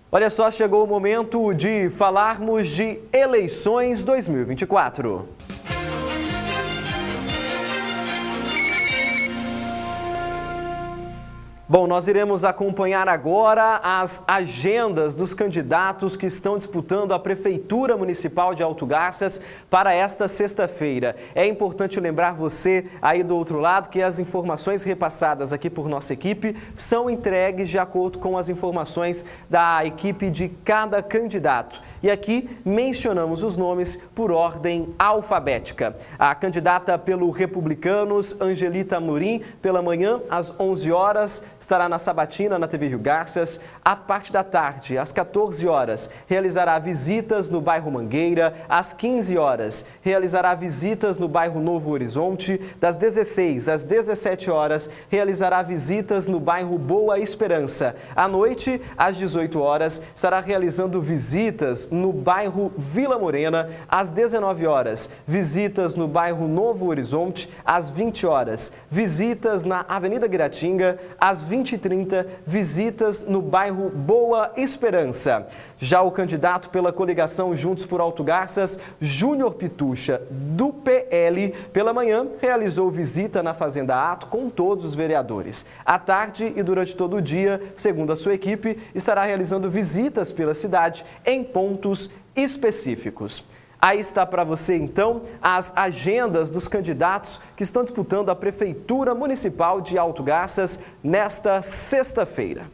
Olha só, chegou o momento de falarmos de eleições 2024. Bom, nós iremos acompanhar agora as agendas dos candidatos que estão disputando a Prefeitura Municipal de Alto Garças para esta sexta-feira. É importante lembrar você aí do outro lado que as informações repassadas aqui por nossa equipe são entregues de acordo com as informações da equipe de cada candidato. E aqui mencionamos os nomes por ordem alfabética. A candidata pelo Republicanos, Angelita Amorim, pela manhã às 11 horas, estará na Sabatina, na TV Rio Garças. À parte da tarde, às 14 horas, realizará visitas no bairro Mangueira. Às 15 horas, realizará visitas no bairro Novo Horizonte. Das 16 às 17 horas, realizará visitas no bairro Boa Esperança. À noite, às 18 horas, estará realizando visitas no bairro Vila Morena. Às 19 horas, visitas no bairro Novo Horizonte. Às 20 horas, visitas na Avenida Guiratinga. Às 20h30, visitas no bairro Boa Esperança. Já o candidato pela coligação Juntos por Alto Garças, Júnior Pitucha, do PL, pela manhã realizou visita na Fazenda Ato com todos os vereadores. À tarde e durante todo o dia, segundo a sua equipe, estará realizando visitas pela cidade em pontos específicos. Aí está para você, então, as agendas dos candidatos que estão disputando a Prefeitura Municipal de Alto Garças nesta sexta-feira.